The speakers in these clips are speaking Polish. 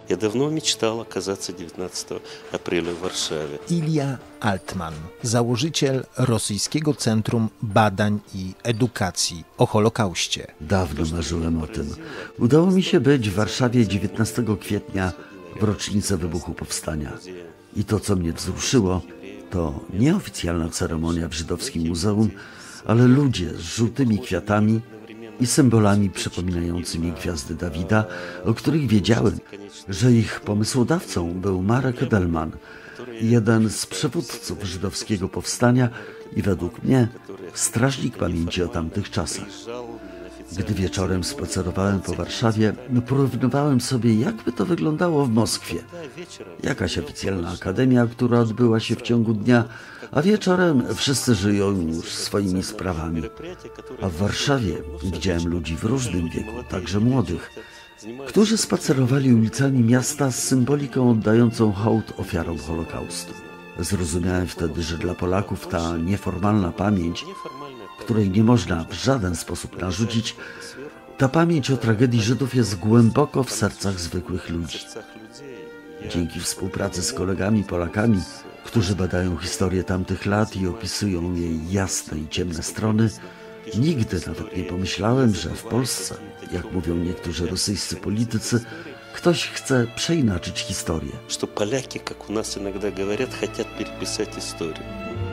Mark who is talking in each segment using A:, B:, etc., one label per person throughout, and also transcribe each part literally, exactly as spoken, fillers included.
A: Я давно мечтал оказаться dziewiętnastego апреля w Warszawie.
B: Ilja Altman, założyciel Rosyjskiego Centrum Badań i Edukacji o Holokauście.
C: Dawno marzyłem o tym. Udało mi się być w Warszawie dziewiętnastego kwietnia w rocznicę wybuchu powstania. I to, co mnie wzruszyło, to nieoficjalna ceremonia w żydowskim muzeum, ale ludzie z żółtymi kwiatami i symbolami przypominającymi gwiazdy Dawida, o których wiedziałem, że ich pomysłodawcą był Marek Edelman, jeden z przywódców żydowskiego powstania i według mnie strażnik pamięci o tamtych czasach. Gdy wieczorem spacerowałem po Warszawie, porównywałem sobie, jakby to wyglądało w Moskwie. Jakaś oficjalna akademia, która odbyła się w ciągu dnia, a wieczorem wszyscy żyją już swoimi sprawami. A w Warszawie widziałem ludzi w różnym wieku, także młodych, którzy spacerowali ulicami miasta z symboliką oddającą hołd ofiarom Holokaustu. Zrozumiałem wtedy, że dla Polaków ta nieformalna pamięć, której nie można w żaden sposób narzucić, ta pamięć o tragedii Żydów jest głęboko w sercach zwykłych ludzi. Dzięki współpracy z kolegami Polakami, którzy badają historię tamtych lat i opisują jej jasne i ciemne strony, nigdy nawet nie pomyślałem, że w Polsce, jak mówią niektórzy rosyjscy politycy, ktoś chce przeinaczyć historię.
A: Że Polaki, jak u nas иногда говорят, хотят переписать историю.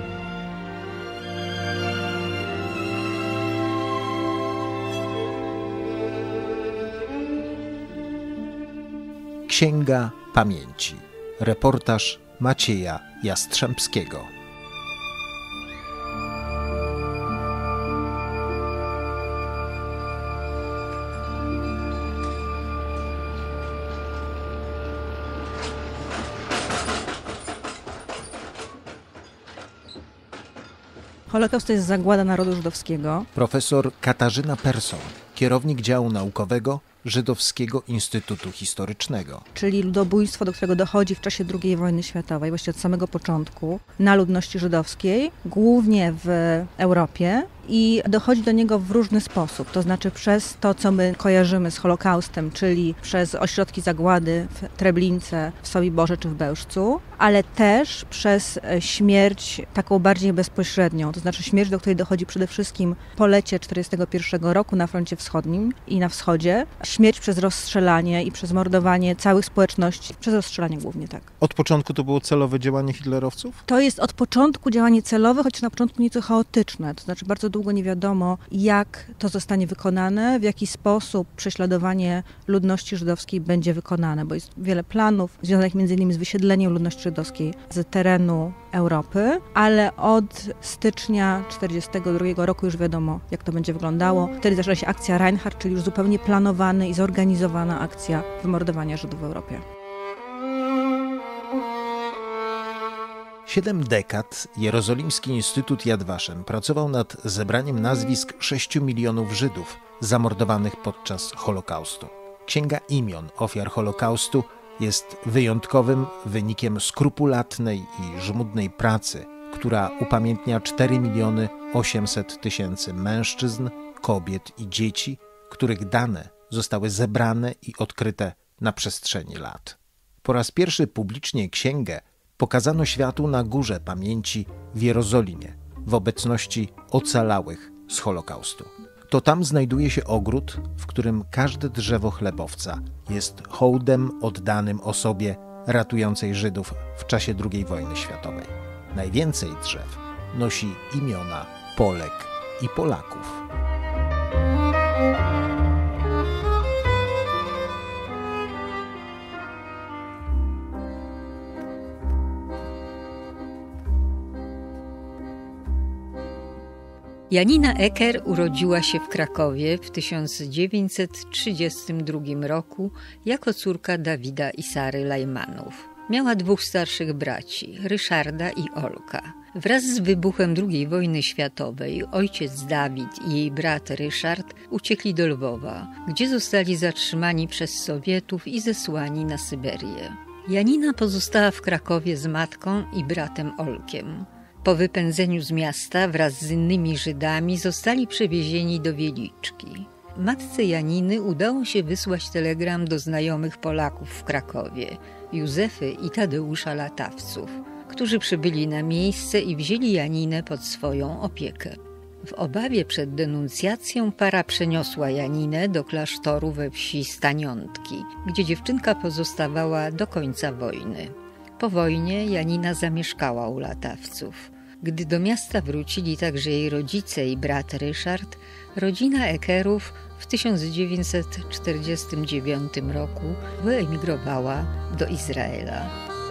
B: Księga Pamięci. Reportaż Macieja Jastrzębskiego.
D: Holokaust to jest zagłada narodu żydowskiego.
B: Profesor Katarzyna Persson, kierownik działu naukowego Żydowskiego Instytutu Historycznego.
D: Czyli ludobójstwo, do którego dochodzi w czasie drugiej wojny światowej, właściwie od samego początku, na ludności żydowskiej, głównie w Europie. I dochodzi do niego w różny sposób, to znaczy przez to, co my kojarzymy z Holokaustem, czyli przez ośrodki zagłady w Treblince, w Sobiborze czy w Bełżcu, ale też przez śmierć taką bardziej bezpośrednią, to znaczy śmierć, do której dochodzi przede wszystkim po lecie tysiąc dziewięćset czterdziestego pierwszego roku na froncie wschodnim i na wschodzie. Śmierć przez rozstrzelanie i przez mordowanie całych społeczności, przez rozstrzelanie głównie, tak.
B: Od początku to było celowe działanie hitlerowców?
D: To jest od początku działanie celowe, choć na początku nieco chaotyczne, to znaczy bardzo długo nie wiadomo, jak to zostanie wykonane, w jaki sposób prześladowanie ludności żydowskiej będzie wykonane, bo jest wiele planów związanych między innymi z wysiedleniem ludności żydowskiej z terenu Europy, ale od stycznia tysiąc dziewięćset czterdziestego drugiego roku już wiadomo, jak to będzie wyglądało. Wtedy zaczęła się akcja Reinhardt, czyli już zupełnie planowana i zorganizowana akcja wymordowania Żydów w Europie.
B: Siedem dekad Jerozolimski Instytut Yad Vashem pracował nad zebraniem nazwisk sześciu milionów Żydów zamordowanych podczas Holokaustu. Księga imion ofiar Holokaustu jest wyjątkowym wynikiem skrupulatnej i żmudnej pracy, która upamiętnia cztery miliony osiemset tysięcy mężczyzn, kobiet i dzieci, których dane zostały zebrane i odkryte na przestrzeni lat. Po raz pierwszy publicznie księgę pokazano światu na Górze Pamięci w Jerozolimie, w obecności ocalałych z Holokaustu. To tam znajduje się ogród, w którym każde drzewo chlebowca jest hołdem oddanym osobie ratującej Żydów w czasie drugiej wojny światowej. Najwięcej drzew nosi imiona Polek i Polaków.
E: Janina Ecker urodziła się w Krakowie w tysiąc dziewięćset trzydziestym drugim roku jako córka Dawida i Sary Lajmanów. Miała dwóch starszych braci, Ryszarda i Olka. Wraz z wybuchem drugiej wojny światowej ojciec Dawid i jej brat Ryszard uciekli do Lwowa, gdzie zostali zatrzymani przez Sowietów i zesłani na Syberię. Janina pozostała w Krakowie z matką i bratem Olkiem. Po wypędzeniu z miasta wraz z innymi Żydami zostali przewiezieni do Wieliczki. Matce Janiny udało się wysłać telegram do znajomych Polaków w Krakowie, Józefy i Tadeusza Latawców, którzy przybyli na miejsce i wzięli Janinę pod swoją opiekę. W obawie przed denuncjacją para przeniosła Janinę do klasztoru we wsi Staniątki, gdzie dziewczynka pozostawała do końca wojny. Po wojnie Janina zamieszkała u Latawców. Gdy do miasta wrócili także jej rodzice i brat Ryszard, rodzina Ekerów w tysiąc dziewięćset czterdziestym dziewiątym roku wyemigrowała do Izraela.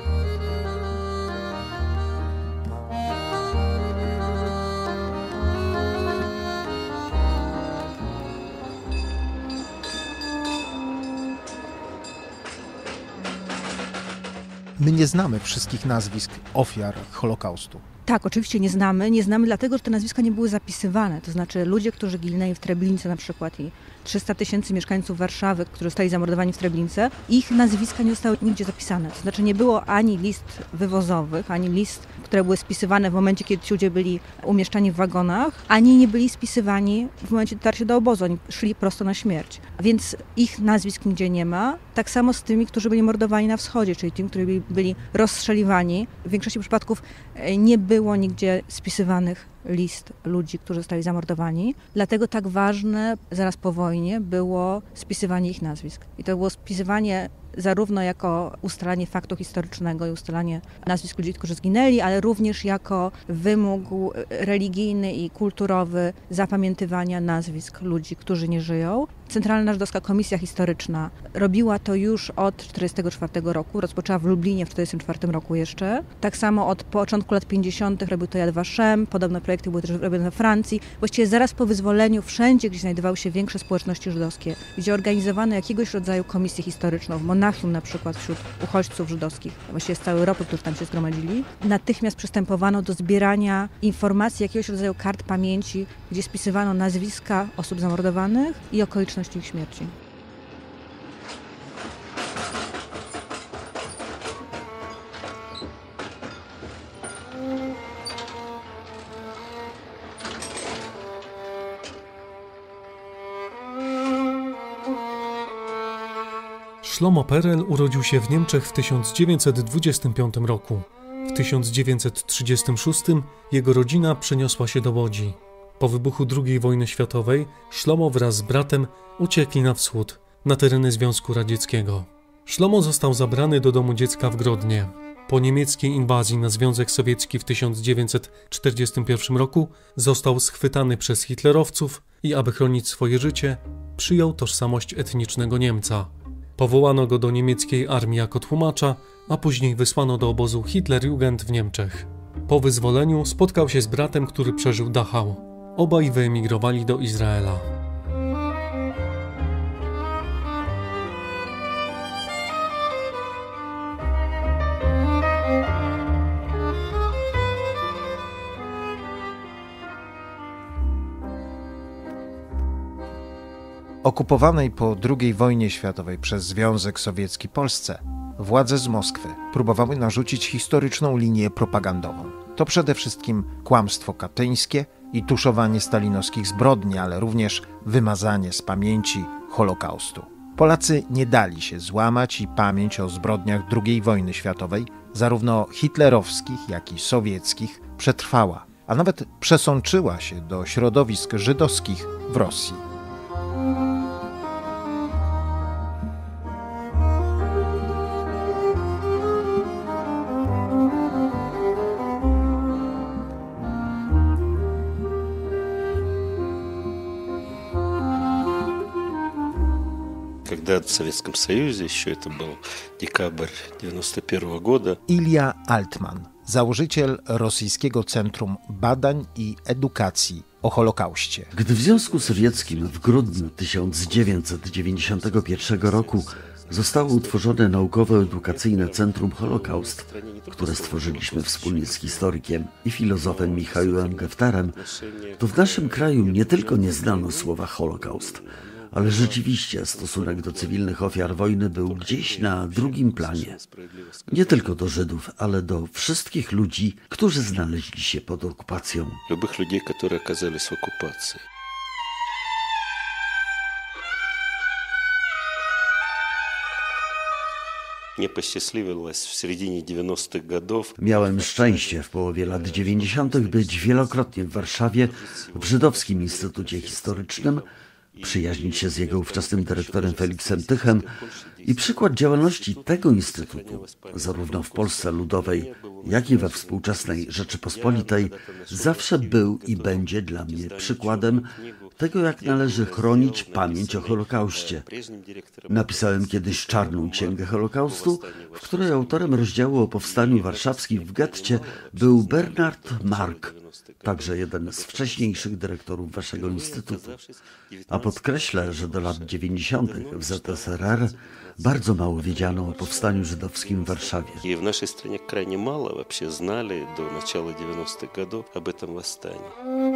B: My nie znamy wszystkich nazwisk ofiar Holokaustu.
D: Tak, oczywiście nie znamy. Nie znamy dlatego, że te nazwiska nie były zapisywane. To znaczy ludzie, którzy ginęli w Treblince na przykład i trzysta tysięcy mieszkańców Warszawy, którzy zostali zamordowani w Treblince, ich nazwiska nie zostały nigdzie zapisane. To znaczy nie było ani list wywozowych, ani list, które były spisywane w momencie, kiedy ci ludzie byli umieszczani w wagonach, ani nie byli spisywani w momencie dotarcia do obozu. Oni szli prosto na śmierć. Więc ich nazwisk nigdzie nie ma. Tak samo z tymi, którzy byli mordowani na wschodzie, czyli tymi, którzy byli, byli rozstrzeliwani. W większości przypadków nie było nigdzie spisywanych list ludzi, którzy zostali zamordowani. Dlatego tak ważne zaraz po wojnie było spisywanie ich nazwisk. I to było spisywanie zarówno jako ustalanie faktu historycznego i ustalanie nazwisk ludzi, którzy zginęli, ale również jako wymóg religijny i kulturowy zapamiętywania nazwisk ludzi, którzy nie żyją. Centralna Żydowska Komisja Historyczna robiła to już od tysiąc dziewięćset czterdziestego czwartego roku, rozpoczęła w Lublinie w tysiąc dziewięćset czterdziestym czwartym roku jeszcze. Tak samo od początku lat pięćdziesiątych robił to Yad Vashem, podobne projekty były też robione we Francji. Właściwie zaraz po wyzwoleniu wszędzie, gdzie znajdowały się większe społeczności żydowskie, gdzie organizowano jakiegoś rodzaju komisję historyczną, w Monachium na przykład wśród uchodźców żydowskich, właściwie z całej Europy, którzy tam się zgromadzili, natychmiast przystępowano do zbierania informacji, jakiegoś rodzaju kart pamięci, gdzie spisywano nazwiska osób zamordowanych i okoliczności ich śmierci.
F: Szlomo Perel urodził się w Niemczech w tysiąc dziewięćset dwudziestym piątym roku. W tysiąc dziewięćset trzydziestym szóstym jego rodzina przeniosła się do Łodzi. Po wybuchu drugiej wojny światowej Szlomo wraz z bratem uciekli na wschód, na tereny Związku Radzieckiego. Szlomo został zabrany do domu dziecka w Grodnie. Po niemieckiej inwazji na Związek Sowiecki w tysiąc dziewięćset czterdziestym pierwszym roku został schwytany przez hitlerowców i aby chronić swoje życie, przyjął tożsamość etnicznego Niemca. Powołano go do niemieckiej armii jako tłumacza, a później wysłano do obozu Hitlerjugend w Niemczech. Po wyzwoleniu spotkał się z bratem, który przeżył Dachau. Obaj wyemigrowali do Izraela.
B: Okupowanej po drugiej wojnie światowej przez Związek Sowiecki Polsce władze z Moskwy próbowały narzucić historyczną linię propagandową. To przede wszystkim kłamstwo katyńskie i tuszowanie stalinowskich zbrodni, ale również wymazanie z pamięci Holokaustu. Polacy nie dali się złamać i pamięć o zbrodniach drugiej wojny światowej, zarówno hitlerowskich, jak i sowieckich, przetrwała, a nawet przesączyła się do środowisk żydowskich w Rosji.
A: Когда в Советском Союзе, еще это был декабрь девяносто первого года.
B: Ilja Altman, założyciel rosyjskiego Centrum Badań i Edukacji o Holokauście.
C: Gdy w Związku Sowieckim w grudniu tysiąc dziewięćset dziewięćdziesiątego pierwszego roku zostało utworzone naukowo-edukacyjne Centrum Holokaust, które stworzyliśmy wspólnie z historykiem i filozofem Michałem Geftarem, to w naszym kraju nie tylko nie znano słowa Holokaust, ale rzeczywiście stosunek do cywilnych ofiar wojny był gdzieś na drugim planie. Nie tylko do Żydów, ale do wszystkich ludzi, którzy znaleźli się pod okupacją.
A: Любых людей, которые оказались в оккупации.
C: Miałem szczęście w połowie lat dziewięćdziesiątych być wielokrotnie w Warszawie w Żydowskim Instytucie Historycznym, przyjaźnić się z jego ówczesnym dyrektorem Feliksem Tychem i przykład działalności tego instytutu, zarówno w Polsce Ludowej, jak i we współczesnej Rzeczypospolitej, zawsze był i będzie dla mnie przykładem tego, jak należy chronić pamięć o Holokauście. Napisałem kiedyś czarną księgę Holokaustu, w której autorem rozdziału o powstaniu warszawskim w getcie był Bernard Mark, także jeden z wcześniejszych dyrektorów waszego instytutu. A podkreślę, że do lat dziewięćdziesiątych w Z S R R bardzo mało wiedziano o powstaniu żydowskim w Warszawie.
A: I w naszej stronie krajnie mało вообще znali do начала dziewięćdziesiątych годов об этом восстании.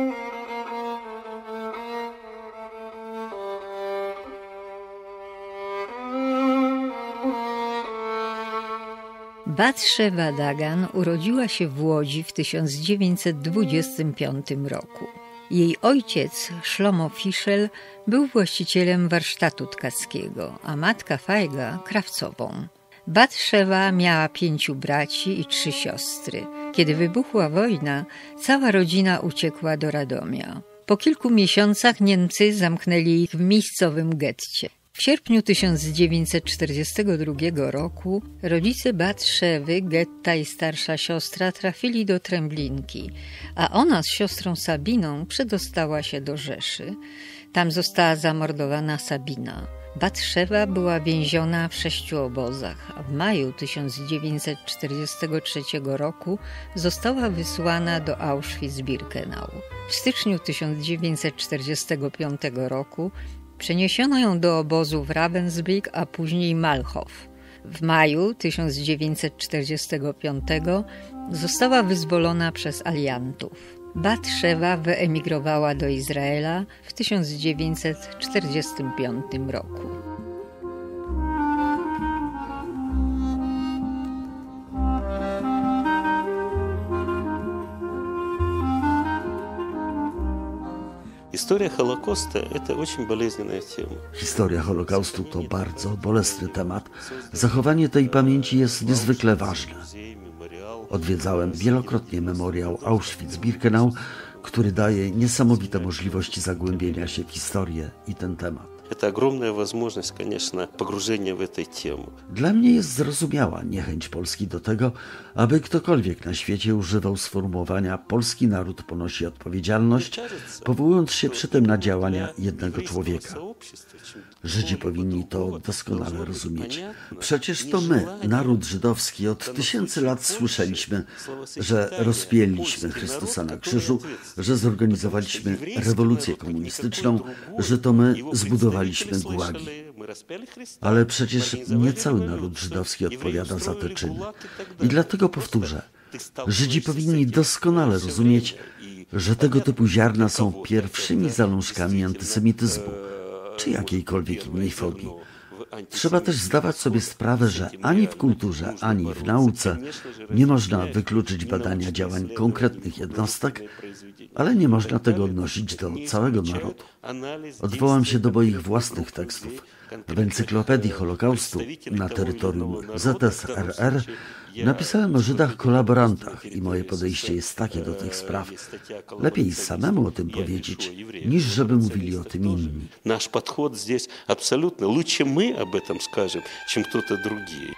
E: Batszewa Dagan urodziła się w Łodzi w tysiąc dziewięćset dwudziestym piątym roku. Jej ojciec, Szlomo Fischel, był właścicielem warsztatu tkackiego, a matka Fajga krawcową. Batszewa miała pięciu braci i trzy siostry. Kiedy wybuchła wojna, cała rodzina uciekła do Radomia. Po kilku miesiącach Niemcy zamknęli ich w miejscowym getcie. W sierpniu tysiąc dziewięćset czterdziestego drugiego roku rodzice Batszewy, Getta i starsza siostra trafili do Tręblinki, a ona z siostrą Sabiną przedostała się do Rzeszy. Tam została zamordowana Sabina. Batszewa była więziona w sześciu obozach, a w maju tysiąc dziewięćset czterdziestego trzeciego roku została wysłana do Auschwitz-Birkenau. W styczniu tysiąc dziewięćset czterdziestego piątego roku przeniesiono ją do obozu w Ravensbrück, a później Malchow. W maju tysiąc dziewięćset czterdziestego piątego została wyzwolona przez aliantów. Batszewa wyemigrowała do Izraela w tysiąc dziewięćset czterdziestym piątym roku.
A: Historia Holokaustu to очень болезненная тема.
C: Historia Holokaustu to bardzo bolesny temat. Zachowanie tej pamięci jest niezwykle ważne. Odwiedzałem wielokrotnie memoriał Auschwitz-Birkenau, który daje niesamowite możliwości zagłębienia się w historię i ten temat.
A: Это огромная возможность, конечно, погружения в эту тему.
C: Dla mnie jest zrozumiała niechęć Polski do tego, aby ktokolwiek na świecie używał sformułowania polski naród ponosi odpowiedzialność, powołując się przy tym na działania jednego człowieka. Żydzi powinni to doskonale rozumieć. Przecież to my, naród żydowski, od tysięcy lat słyszeliśmy, że rozpięliśmy Chrystusa na krzyżu, że zorganizowaliśmy rewolucję komunistyczną, że to my zbudowaliśmy gułagi. Ale przecież nie cały naród żydowski odpowiada za te czyny. I dlatego powtórzę, Żydzi powinni doskonale rozumieć, że tego typu ziarna są pierwszymi zalążkami antysemityzmu, czy jakiejkolwiek innej fobii. Trzeba też zdawać sobie sprawę, że ani w kulturze, ani w nauce nie można wykluczyć badania działań konkretnych jednostek, ale nie można tego odnosić do całego narodu. Odwołam się do moich własnych tekstów. W encyklopedii Holokaustu na terytorium Z S R R napisałem o Żydach kolaborantach i moje podejście jest takie do tych spraw. Lepiej samemu o tym powiedzieć, niż żeby mówili o tym inni.
A: Nasz podchod здесь абсолютно лучше мы об этом скажем, чем кто-то другие.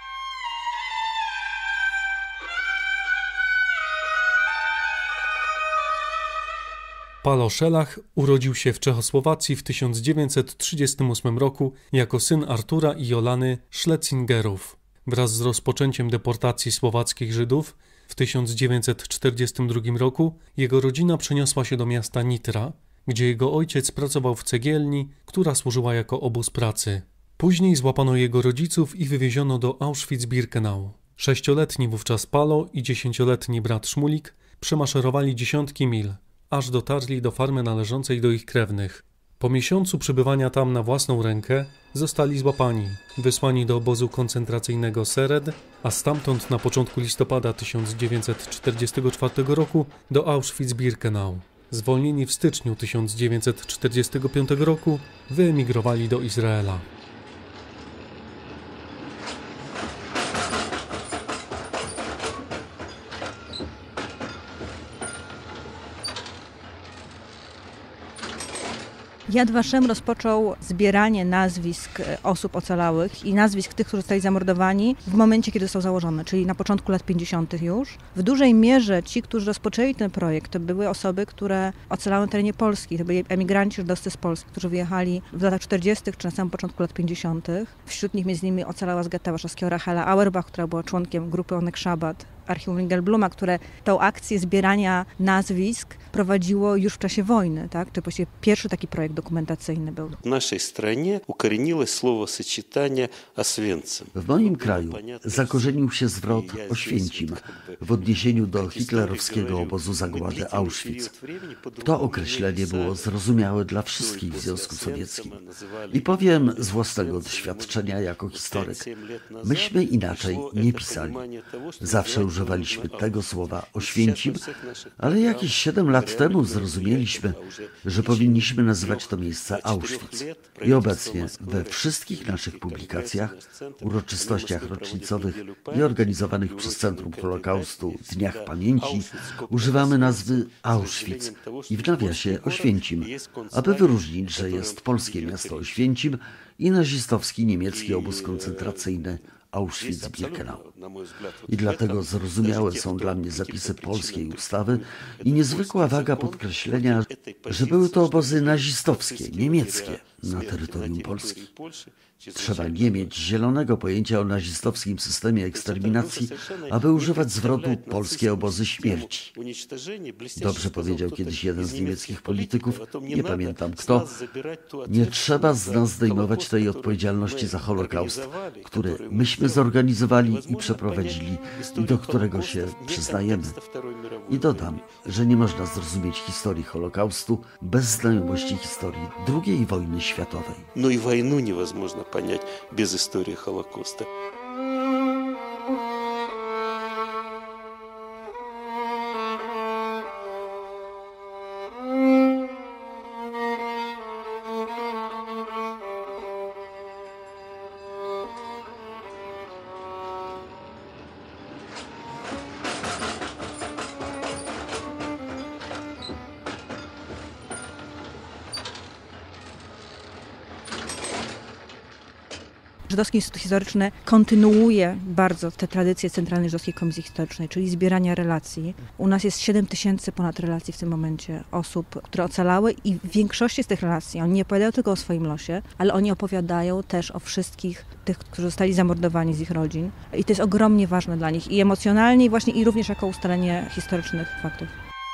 F: Palo Szelach urodził się w Czechosłowacji w tysiąc dziewięćset trzydziestym ósmym roku jako syn Artura i Jolany Szlecingerów. Wraz z rozpoczęciem deportacji słowackich Żydów w tysiąc dziewięćset czterdziestym drugim roku jego rodzina przeniosła się do miasta Nitra, gdzie jego ojciec pracował w cegielni, która służyła jako obóz pracy. Później złapano jego rodziców i wywieziono do Auschwitz-Birkenau. Sześcioletni wówczas Palo i dziesięcioletni brat Szmulik przemaszerowali dziesiątki mil, aż dotarli do farmy należącej do ich krewnych. Po miesiącu przebywania tam na własną rękę zostali złapani, wysłani do obozu koncentracyjnego Sered, a stamtąd na początku listopada tysiąc dziewięćset czterdziestego czwartego roku do Auschwitz-Birkenau. Zwolnieni w styczniu tysiąc dziewięćset czterdziestego piątego roku wyemigrowali do Izraela.
D: Yad Vashem rozpoczął zbieranie nazwisk osób ocalałych i nazwisk tych, którzy zostali zamordowani w momencie, kiedy został założony, czyli na początku lat pięćdziesiątych już. W dużej mierze ci, którzy rozpoczęli ten projekt, to były osoby, które ocalały na terenie Polski. To byli emigranci żydowscy z Polski, którzy wyjechali w latach czterdziestych czy na samym początku lat pięćdziesiątych. Wśród nich między innymi ocalała z getta warszawskiego Rachela Auerbach, która była członkiem grupy Onek Shabbat, Archiwum Ringelbluma, które tą akcję zbierania nazwisk prowadziło już w czasie wojny, tak? To właściwie pierwszy taki projekt dokumentacyjny był.
A: W naszej stronie ukorieniło słowo-сочетanie Освенцим.
C: W moim kraju zakorzenił się zwrot Oświęcim w odniesieniu do hitlerowskiego obozu zagłady Auschwitz. To określenie było zrozumiałe dla wszystkich w Związku Sowieckim. I powiem z własnego doświadczenia jako historyk, myśmy inaczej nie pisali. Zawsze używaliśmy tego słowa Oświęcim, ale jakieś siedem lat temu zrozumieliśmy, że powinniśmy nazywać to miejsce Auschwitz. I obecnie we wszystkich naszych publikacjach, uroczystościach rocznicowych i organizowanych przez Centrum Holokaustu Dniach Pamięci używamy nazwy Auschwitz i w nawiasie Oświęcim, aby wyróżnić, że jest polskie miasto Oświęcim i nazistowski niemiecki obóz koncentracyjny Auschwitz-Birkenau. I dlatego zrozumiałe są dla mnie zapisy polskiej ustawy i niezwykła waga podkreślenia, że były to obozy nazistowskie, niemieckie na terytorium Polski. Trzeba nie mieć zielonego pojęcia o nazistowskim systemie eksterminacji, aby używać zwrotu polskie obozy śmierci. Dobrze powiedział kiedyś jeden z niemieckich polityków, nie pamiętam kto, nie trzeba z nas zdejmować tej odpowiedzialności za Holokaust, który myśmy zorganizowali i przeprowadzili i do którego się przyznajemy. I dodam, że nie można zrozumieć historii Holokaustu bez znajomości historii drugiej wojny światowej.
A: No i wojnę невозможно понять без истории Холокоста.
D: Żydowski Instytut Historyczny kontynuuje bardzo te tradycje Centralnej Żydowskiej Komisji Historycznej, czyli zbierania relacji. U nas jest siedem tysięcy ponad relacji w tym momencie osób, które ocalały i w większości z tych relacji oni nie opowiadają tylko o swoim losie, ale oni opowiadają też o wszystkich tych, którzy zostali zamordowani z ich rodzin. I to jest ogromnie ważne dla nich i emocjonalnie, i właśnie i również jako ustalenie historycznych faktów.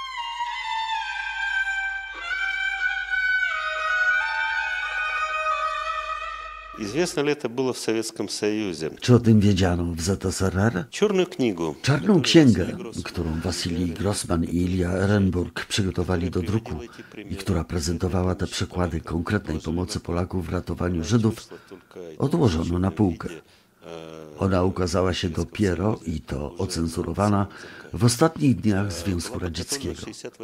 A: Известно ли это было в Советском Союзе?
C: Czy o tym wiedziano w Z S R R?
A: Черную книгу.
C: Czarną księgę, którą Wasilij Grossman i Ilja Ehrenburg przygotowali do druku i która prezentowała te przykłady konkretnej pomocy Polaków w ratowaniu Żydów, odłożono na półkę. Ona ukazała się dopiero, i to ocenzurowana, w ostatnich dniach Związku Radzieckiego.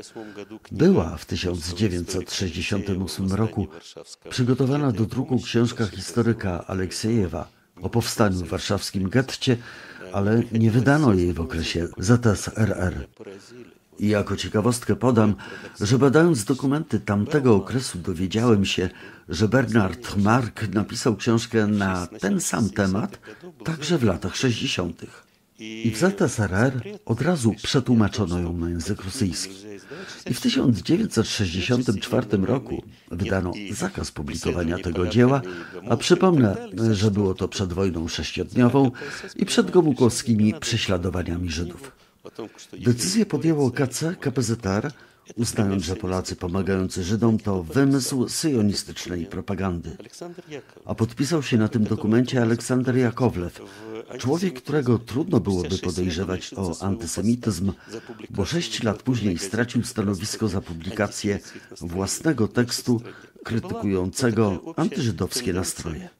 C: Była w tysiąc dziewięćset sześćdziesiątym ósmym roku przygotowana do druku książka historyka Aleksiejewa o powstaniu w warszawskim getcie, ale nie wydano jej w okresie Z S R R. I jako ciekawostkę podam, że badając dokumenty tamtego okresu dowiedziałem się, że Bernard Mark napisał książkę na ten sam temat także w latach sześćdziesiątych. I w Z S R R od razu przetłumaczono ją na język rosyjski. I w tysiąc dziewięćset sześćdziesiątym czwartym roku wydano zakaz publikowania tego dzieła, a przypomnę, że było to przed wojną sześciodniową i przed gomułkowskimi prześladowaniami Żydów. Decyzję podjęło K C K P Z R, uznając, że Polacy pomagający Żydom to wymysł syjonistycznej propagandy. A podpisał się na tym dokumencie Aleksander Jakowlew, człowiek, którego trudno byłoby podejrzewać o antysemityzm, bo sześć lat później stracił stanowisko za publikację własnego tekstu krytykującego antyżydowskie nastroje.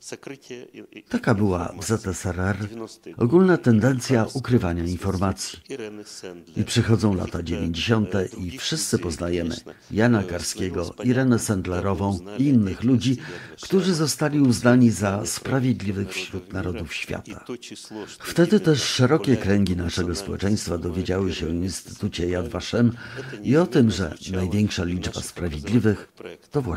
C: Taka była w Z S R R ogólna tendencja ukrywania informacji. I przychodzą lata dziewięćdziesiąte i wszyscy poznajemy Jana Karskiego, Irenę Sendlerową i innych ludzi, którzy zostali uznani za sprawiedliwych wśród narodów świata. Wtedy też szerokie kręgi naszego społeczeństwa dowiedziały się o Instytucie Yad Vashem i o tym, że największa liczba sprawiedliwych to właśnie Polacy.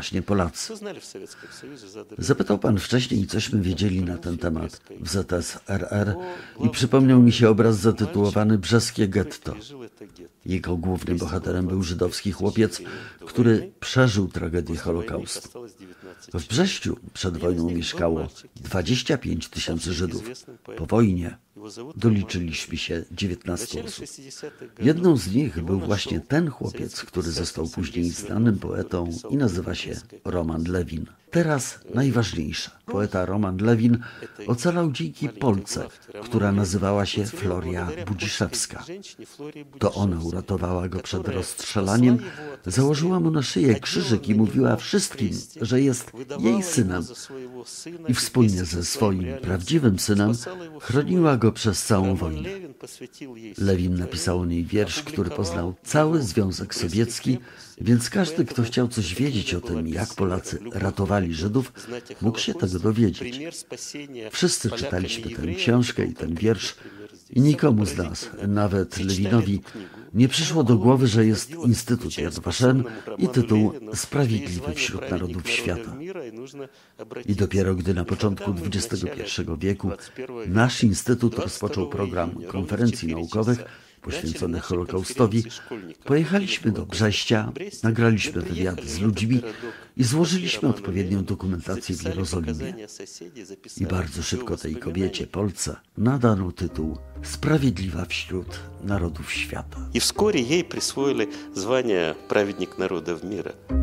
C: Polacy. Zapytał pan wcześniej, cośmy wiedzieli na ten temat w Z S R R i przypomniał mi się obraz zatytułowany Brzeskie getto. Jego głównym bohaterem był żydowski chłopiec, który przeżył tragedię Holokaustu. W Brześciu przed wojną mieszkało dwadzieścia pięć tysięcy Żydów. Po wojnie doliczyliśmy się dziewiętnaście osób. Jedną z nich był właśnie ten chłopiec, który został później znanym poetą i nazywa się Roman Lewin. Teraz najważniejsze. Poeta Roman Lewin ocalał dzięki Polce, która nazywała się Floria Budziszewska. To ona uratowała go przed rozstrzelaniem, założyła mu na szyję krzyżyk i mówiła wszystkim, że jest jej synem. I wspólnie ze swoim prawdziwym synem chroniła go przez całą wojnę. Lewin napisał o niej wiersz, który poznał cały Związek Sowiecki, więc każdy, kto chciał coś wiedzieć o tym, jak Polacy ratowali Żydów, mógł się tego dowiedzieć. Wszyscy czytaliśmy tę książkę i ten wiersz i nikomu z nas, nawet Lewinowi, nie przyszło do głowy, że jest Instytut Yad Vashem i tytuł Sprawiedliwy wśród Narodów Świata. I dopiero gdy na początku dwudziestego pierwszego wieku nasz Instytut rozpoczął program konferencji naukowych poświęconych Holokaustowi, pojechaliśmy do Brześcia, nagraliśmy wywiad z ludźmi i złożyliśmy odpowiednią dokumentację w Jerozolimie. I bardzo szybko tej kobiecie, Polce, nadano tytuł Sprawiedliwa wśród Narodów Świata.
A: I wskóry jej przyswoili звание Праведник народов мира.